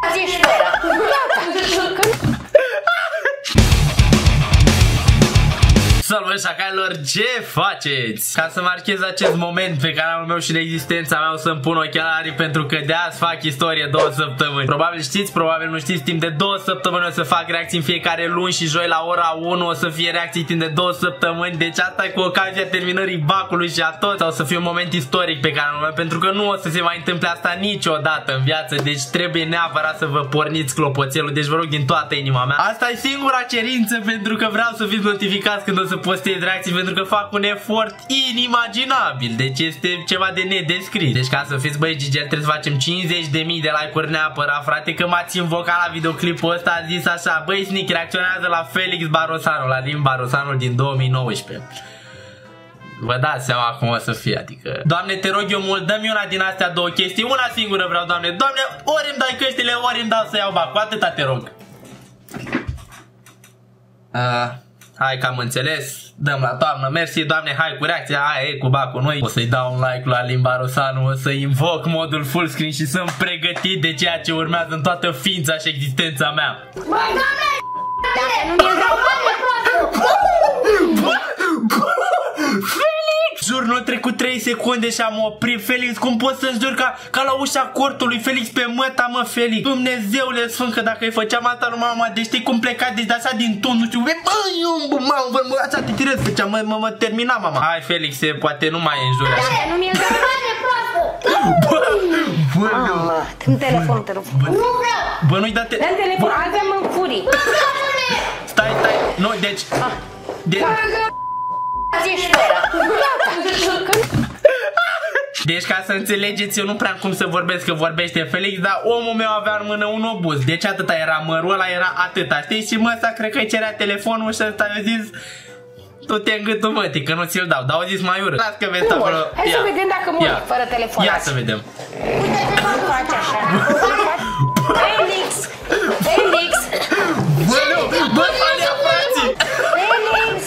Ești fără. Salut, șacalilor, ce faceți? Ca să marchez acest moment pe canalul meu și de existența mea, o să-mi pun ochelarii pentru că de azi fac istorie 2 săptămâni. Probabil știți, probabil nu știți, timp de 2 săptămâni o să fac reacții în fiecare luni și joi la ora 1 o să fie reacții timp de 2 săptămâni. Deci asta e cu ocazia terminării bacului și a tot. O să fie un moment istoric pe canalul meu pentru că nu o să se mai întâmple asta niciodată în viață. Deci trebuie neapărat să vă porniți clopoțelul. Deci vă rog din toată inima mea. Asta e singura cerință pentru că vreau să fiți notificați când o să postez reacții, pentru că fac un efort inimaginabil. Deci este ceva de nedescris. Deci ca să fiți băi Gigel trebuie să facem 50.000 de like-uri neapărat, frate, că m-ați invocat la videoclipul ăsta. A zis așa: băi SNIK reacționează la Felix Barosanul, la Alin Barosanul din 2019. Vă dați seama cum o să fie, adică... Doamne, te rog eu mult, dă-mi una din astea două chestii. Una singură vreau, Doamne. Doamne, ori îmi dai căștile, ori îmi dau să iau bacul. Atâta te rog. Hai că am înțeles. Dăm la toamnă, mersi Doamne, hai cu reacția. Hai, e cu bacul noi. O să-i dau un like la Alin Barosanul, o să invoc modul full screen și să-mi pregătit de ceea ce urmează în toată ființa și existența mea. Băi, Doamne! Dacă nu mi-l dau, Doamne, Felix! Jur, nu trecut 3 secunde și am oprit. Felix, cum poți să-mi jur ca la ușa cortului? Felix, pe măta, mă, Felix. Dumnezeule sfânt, că dacă îi făceam asta lui mama, deci știi cum pleca, deci de așa din ton, nu știu, așa te tirez, făceam, mă termina mama. Hai, Felix, poate nu mai e în jur așa. Dacă nu mi-l dau, Doamne, proastă! Mamă, dă-mi telefonul, te rog. Nu vreau! Bă, nu-i da dă-mi telefonul, altfel mă înfurii. Stai, nu, deci... Ești fără. Deci ca să înțelegeți, eu nu prea am cum să vorbesc, că vorbește Felix, dar omul meu avea în mână un obuz. Deci atâta era mărul ăla, era atâta, știi? Și mă, ăsta cred că îi cerea telefonul și ăsta i-a zis: tu-te în gâtul mătii, că nu ți-l dau. Dar au zis mai urât. Las că vezi acolo. Hai să vedem dacă mori fără telefon. Ia să vedem. Uite cum faci așa. Felix! Felix! Bă, alea, frații! Felix!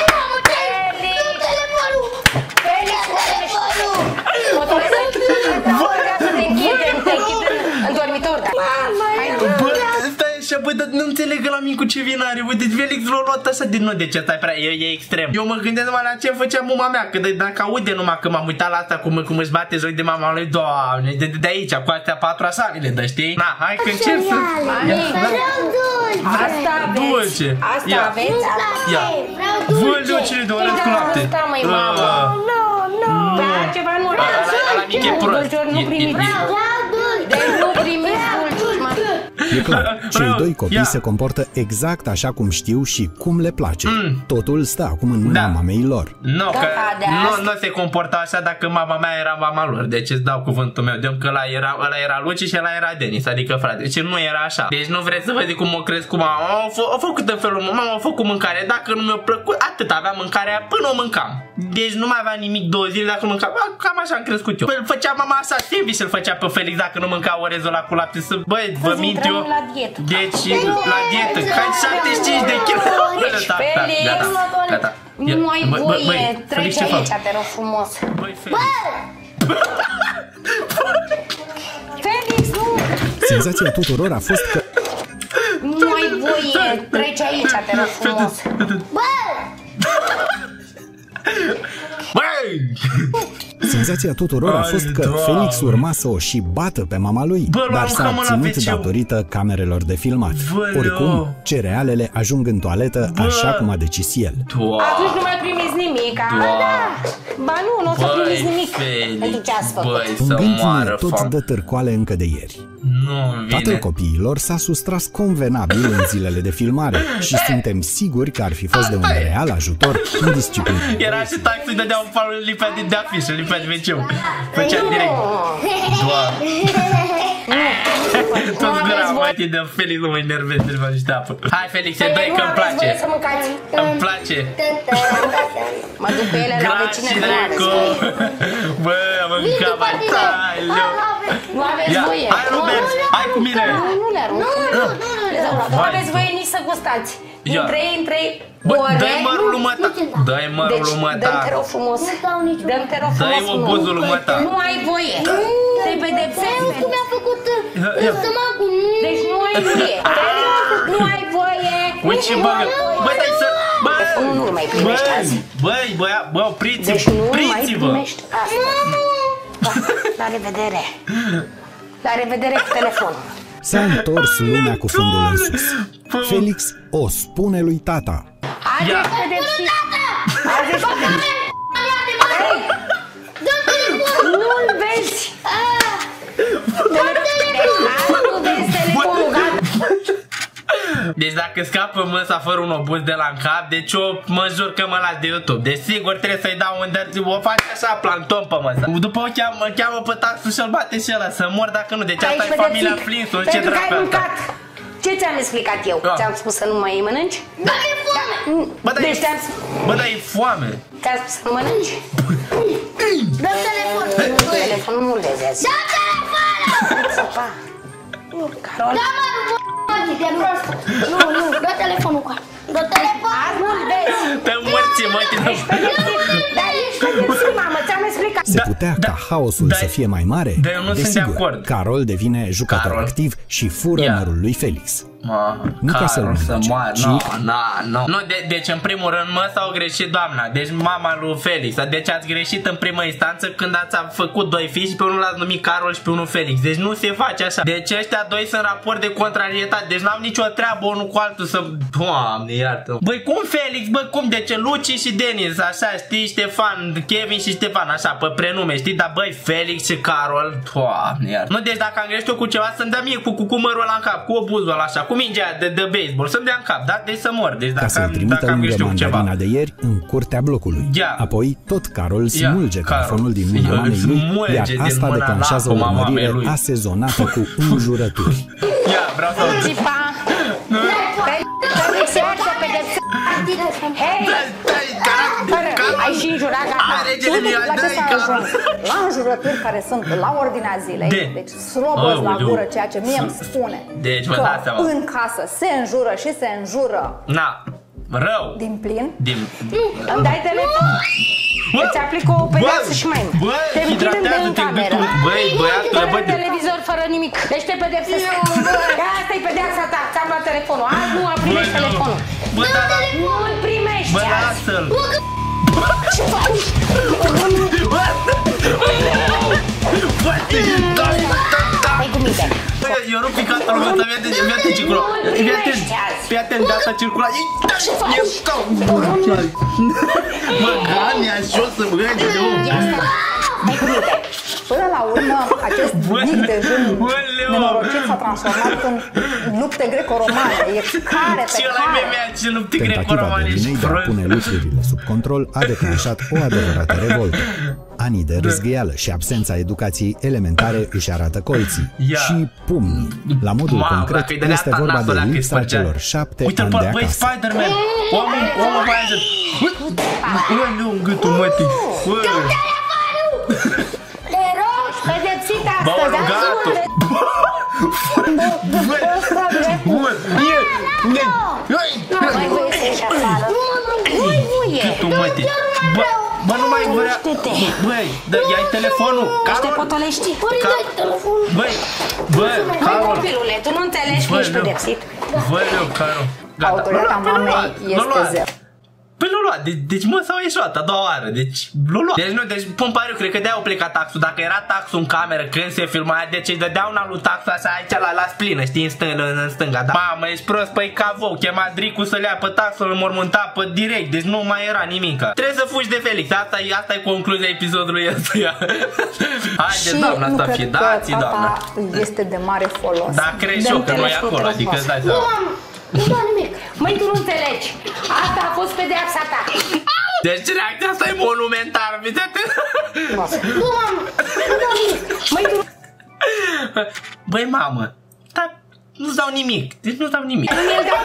În dormitor, da. Bă, stai așa, bă, dar nu înțeleg la mine cu ce vin are. Bă, deci Felix l-a luat așa din nou. Deci ăsta e extrem. Eu mă gândesc numai la ce făcea mama mea, că dacă aude numai că m-am uitat la asta cum își bate joc de mama lui, Doamne, de aici, cu astea 4 așa mi le dă, știi? Na, hai că încep să... Asta aveți. Asta aveți? Ia. Vălducile de orez cu lapte. Asta, măi, mamă. Nu, ceva nu la mic e prost. Nu primiți. Deci nu primiți dulciuri, mă. E clar, cei doi copii se comportă exact așa cum știu și cum le place. Totul stă acum în mâna mamei lor. Nu, că nu se comporta așa dacă mama mea era mama lor. Deci îți dau cuvântul meu. De-o că ăla era Luci și ăla era Denis, adică frate. Deci nu era așa. Deci nu vreți să vă zic cum o cresc cu mama. Au făcut în felul meu. Mama a făcut mâncare. Dacă nu mi-a plăcut, atât avea mâncarea până o mâncam. Deci nu mai avea nimic 2 zile dacă nu mâncam. Cam așa am crescut eu. Îl făcea mama așa, Sevi și-l făcea pe Felix dacă nu mânca orezul ăla cu lapte. Băi, vă mint eu. Deci, la dietă, cai 75 de kg. Deci, Felix, gata. Nu ai voie, treci aici, te rog frumos. Băi, Felix. Felix, nu! Senzația tuturor a fost că nu ai voie, treci aici, te rog frumos. Senzația tuturor a fost că Felix urma să o și bată pe mama lui, dar s-a abținut datorită camerelor de filmat. Oricum, cerealele ajung în toaletă așa cum a decis el. Atunci nu mai primiți nimic, Ba nu o să primiți nimic. Adică ce ați făcut? Un gând tot dă târcoale încă de ieri. Tatăl copiilor s-a sustras convenabil în zilele de filmare și suntem siguri că ar fi fost de un real ajutor în disciplină. Era și taxul, dădea un falul, lipea de afișă, lipea de wc-ul. Făcea direct. Toți gura mătii de Felix, nu mă enervez, trebuie să niște apă. Hai Felix, e doi că îmi place. Îmi place. Mă duc pe ele la vecină. Bă, am mâncat mai tare. Nu aveți voie. Hai Robert, hai cu mine. Nu le arunc. Nu aveți voie nici să gustați. Din 3 în 3 ore. Dă-i mărul lui măta. Dă-i mărul lui măta. Dă-mi te rog frumos. Dă-mi te rog frumos. Dă-i obuzul lui măta. Nu ai voie. Te pedepsesc. Mi-a făcut stomacul. Deci categorie. Nu ai voie. Uite și băgă. Bă, dai să... Telefonul nu mai primești azi. Băi, opriți-vă. Deci nu mai primești asta. La revedere. La revedere cu telefonul. S-a întors lumea cu fundul în sus. Felix o spune lui tata. Azi ești pedepsit. Azi ești pedepsit. Nu-l vezi. Nu vezi telefonul, gata. Deci dacă scapă măsa fără un obuz de la în cap, deci eu mă jur că mă las de YouTube. Deci sigur trebuie să-i dau un dăr, o face așa planton pe măsa. După o cheamă pe taxul și-l bate și ăla, să mor dacă nu. Deci asta e familia Flintstone, ce dracu asta. Ce ți-am explicat eu? Ți-am spus să nu mai mănânci? Da, e foame! Bă, dar e foame! Ți-am spus să nu mănânci? Dă telefonul! Telefonul nu-l vezi azi. Dă telefonul! Carol? Da, mă, nu, dă telefonul cu dă telefonul! Azi nu-l vezi! Pe morții, mă, ești pedepsit! Dar ești pedepsit, mamă, ți-am explicat! Se putea ca haosul să fie mai mare? Dar eu nu sunt de acord. Carol devine jucător activ și fură mărul lui Felix. Nu ca să-l mănânce, Nu, deci în primul rând mă s-au greșit doamna. Deci mama lui Felix. Deci ați greșit în prima instanță când ați făcut doi fii și pe unul l-ați numit Carol și pe unul Felix. Deci nu se face așa. Deci ăștia doi sunt raport de contrarietate. Deci n-au nicio treabă unul cu altul să... Doamne, iartă. Băi, cum Felix? Băi, cum? Deci Luci și Denis, așa, știi, Ștefan, Kevin și Ștefan, așa, pe prenume, știi? Dar băi, Felix și Carol, doamne, iartă. Nu, deci dacă am greșit eu cu ceva, să-mi dea mie cu mărul ăla în cap, cu obuzul ăla, așa, cu mingea de baseball, să-mi dea în cap, da? Deci să mor. Deci ca să-i trimită lângă mandarina de ieri în curtea blocului. Apoi tot Carol smulge telefonul din mâna mamei lui, iar asta declanșează o urmărire asezonată cu înjurături. Ia, vreau să aud. Felix, iartă pedepsit! Hei! Ai și înjurat, gata! La înjurături care sunt la ordinea zilei, deci slobos la gură, ceea ce mie îmi spune că în casă se înjură și se înjură rău din plin. Îmi dai telefon, îți aplic o pedeapsă și mai mult. Te închidem de în cameră, fără televizor, fără nimic. Deci te pedepsesc. Asta-i pedeapsa ta, ți-am luat telefonul. Azi nu primești telefonul. Nu-l primești azi. Bă, lasă-l. Ce faci? Hai cu minte. Eu rup picatul meu, dar mi-a circulat. Fii atent, de asta circula. Ce faci? Mă, gania, și o să mă gândi de om. Hai cu minte. Până la urmă, acest mic dejun nenorocit s-a transformat în lupte greco-romane. E care pe care. Tentativa Delinei de a pune lucrurile sub control a declanșat o adevărată revoltă. Anii de râzgâială și absența educației elementare își arată colții și pumnii. La modul concret, este vorba de lipsa celor 7 ani de acasă. Uite-l, băi, Spider-Man! Omul mai ajut! Uite-l, în gâtul mătii! Te rog, pedepsit astăzi! Bă, gata! Mai voi să ieși afară! Nu e! Gâtul mătii! Bă, nu mai vrea... Băi, ia-i telefonul! Ești te potolești? Băi, Carol! Copilule, tu nu înțelegi că ești pedepsit? Băi, Carol! Autoritatea mamei este zero. Păi l-a luat, deci mă s-au ieșuat a doua oară, deci l-a luat. Deci nu, deci pun pariu, cred că de-aia au plecat taxul. Dacă era taxul în cameră când se filma, deci îi dădeau una lui taxul așa aici la splină, știi, în stânga, da? Mamă, ești prost, păi cavou, chema Dricu să-l ia pe taxul, îl mormânta pe direct, deci nu mai era nimica. Trebuie să fugi de Felix, asta e concluzia episodului ăsta. Haide, doamna, asta fie, dați-i, doamna. Este de mare folos. Da, crezi eu că nu e acolo, adică îți dai seama. Nu dau nimic. Măi, tu nu înțelegi. Asta a fost pedeapsa ta. Deci reacția asta e monumentară, uite-te. Nu, mamă. Nu dau nimic. Măi, tu... Băi, mamă. Dar nu-ți dau nimic. Deci nu-ți dau nimic. Nu-mi-l dau.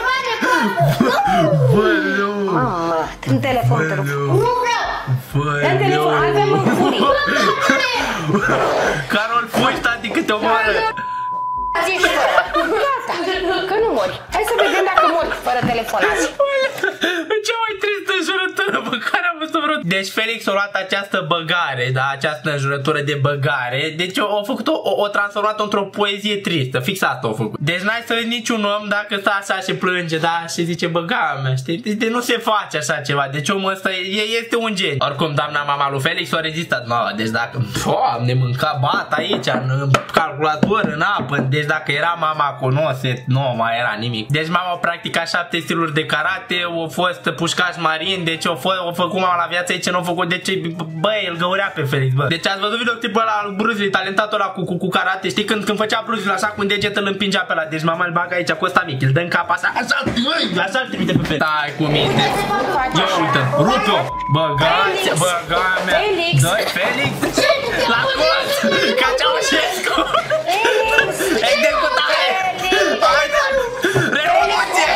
Băleu. Mamă, dă-mi telefon, te rog. Nu vreau. Dă-mi telefon, avem în furii. Carol, fugi, tati, câte o moară. Zici, Gata, că nu mori. Hai să vedem dacă mori fără telefon azi. Cea mai tristă înjurătură pe care am văzut vreo... Deci Felix a luat această băgare, da, această înjurătură de băgare. Deci a făcut o transformat într-o poezie tristă. Fix asta a făcut. Deci n-ai să vezi niciun om dacă stă așa și plânge, da, și zice băga mea, știi? Deci nu se face așa ceva. Deci omul ăsta este un gen. Oricum, doamna mama lui Felix a rezistat. No, deci dacă... Doamne, mânca bat aici, în calculator, în apă. Deci dacă era mama cu noset, nu mai era nimic. Deci mama a practicat 7 stiluri de karate, a fost pușcaș marin, deci a făcut mama la viață aici, nu a făcut, deci băi, îl găurea pe Felix, bă. Deci ați văzut videoclipul ăla al Bruce Lee, talentatul ăla cu karate, știi, când făcea Bruce Lee așa cu un deget îl împingea pe ăla, deci mama îl bagă aici cu ăsta mic, îl dă în cap așa, așa îl trimite pe Felix. Stai cu minte. Ia uite, rupe-o, băgați, băga mea. Dă-i Felix la colț, ca Ceaușescu. Executare! Haide! Revoluție!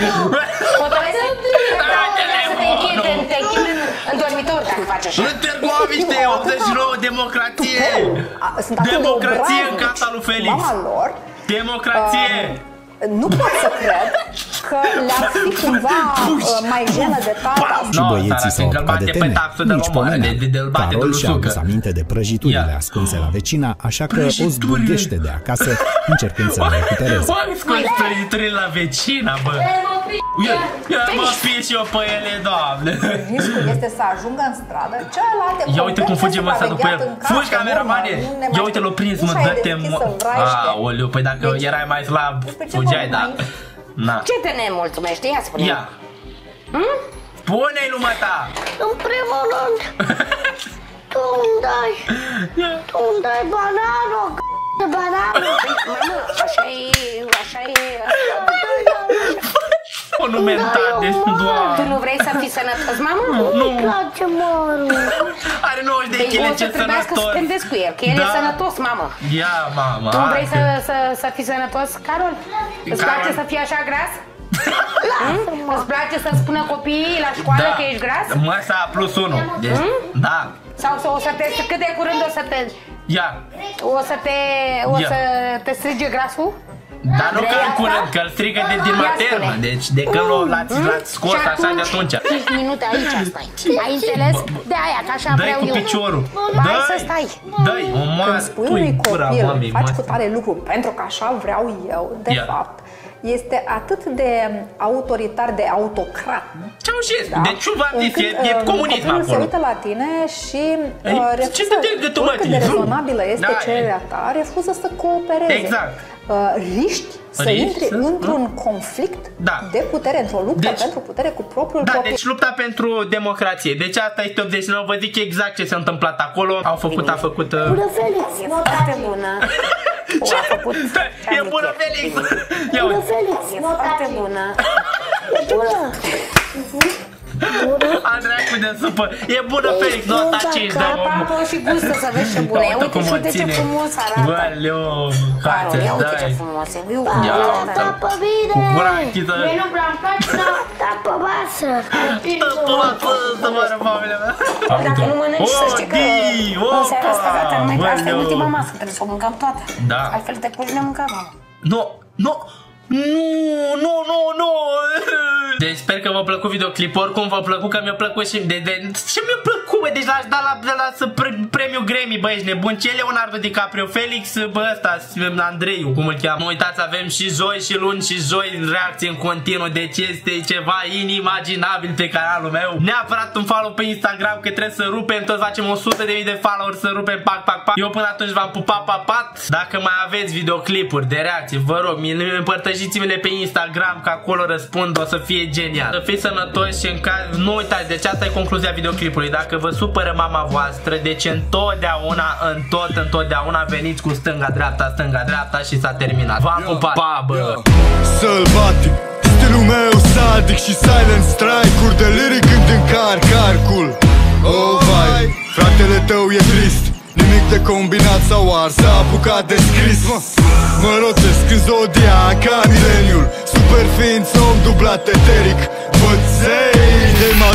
Te închid în dormitor dacă faci așa. În Târgoviște, 89, democrație! Democrație în casa lui Felix! Democrație! Nu pot să cred că le-ar fi cumva mai jenă de tata. Și băieții s-au apucat de teme, nici pomenea. Carol și-a adus aminte de prăjiturile ascunse la vecina, așa că o zburghește de acasă, încercând să le recupereze. Oameni scoți prăjiturile la vecina, bă! Ia mă pie și eu pe ele, doamne! Riscul este să ajungă în stradă, celelalte... Ia uite cum fugem ăsta după el. Fugi, cameramane! Ia uite, l-o prins, mă, dă-te, mă! Aoleu, păi dacă erai mai slab, fugeai, da. Ce te nemulțumește? Ia spune. Ia. Pune-i lumata! În primul rând, tu îmi dai bananul, de bananul. Mamă, așa e. Monumental, deci doar. Tu nu vrei să fii sănătos, mamă? Nu. Îmi place mărul. Are 90 de kg, ce sănătos. Să te cu el, că el e sănătos, mamă. Ia, mamă. Tu vrei să fii sănătos, Carol? Îți place să fii așa gras? Îți place să spună copiii la școală că ești gras? Măsa +1. Deci, da. Sau o să te, cât de curând o să te... Ia. O să te strige grasul? Dar nu că în curând, că îl strigă din maternă. Deci de când l-ați scos așa de atunci. 5 minute aici stai. Ai înțeles? De aia, că așa vreau eu. Dă-i cu piciorul. Hai să stai. Dă-i, o mare. Când spui unui copil, faci cu tare lucru pentru că așa vreau eu, de fapt, este atât de autoritar, de autocrat. Ceaușescu, da? Deci e comunism acolo. Se uită la tine și refuză, oricât de rezonabilă este cererea ta, refuză să coopereze. Exact. Riști să intri într-un conflict de putere, într-o luptă pentru putere cu propriul copil. Deci lupta pentru democrație. Deci asta este 89, vă zic exact ce s-a întâmplat acolo. A făcut... Bună, Felix! E foarte bună. Ce? E bună, Felix! Bună, Felix! E foarte bună. E bună! Andreea de supă. E bună, Felix, nota 5, da, Papă și gustă să vezi ce bună. Uite și uite ce frumos arată. Băleu, Carol, ia uite ce frumos e. Tapă bine! Cu gura închidă. Mie nu prea-mi place, dar tapă masă. Tapă masă, să moară familia mea. Dacă nu mănânci, să știi că în seara asta gata, numai că asta e ultima masă, trebuie să o mâncăm toată. Altfel te culci nemâncat, mamă. Nu! Deci sper că v-a plăcut videoclipul. Oricum v-a plăcut, că mi-a plăcut și ce mi-a plăcut, bă? Deci l-aș da la premiul Grammy, bă, ești nebun. Ce Leonardo DiCaprio, Felix, bă, ăsta, Andreiu, cum îl cheamă. Nu uitați, avem și joi și luni și joi reacție în continuu. Deci este ceva inimaginabil pe canalul meu. Neapărat un follow pe Instagram, că trebuie să rupem, toți facem 100.000 de followers, să rupem, pac. Eu până atunci v-am pupat, papat. Dacă mai aveți videoclipuri de reacție, vă rog, împărtășiți-mi-le pe Instagram, că acolo răspund, o să fie genial. Să fiți sănătoși și în caz, nu uitați, deci asta e concluzia videoclipului. Dacă vă supără mama voastră, deci întotdeauna veniți cu stânga-dreapta și s-a terminat. V-am pupat, pa, bă! Sălbatic, stilul meu sadic și silent strike-uri de lyric când încarc arcul. Oh, vai, fratele tău e trist, nimic de combinat sau ars, s-a apucat de scris. Mă rotesc în zodia ca mileniul, super ființă, om dublat eteric, băței de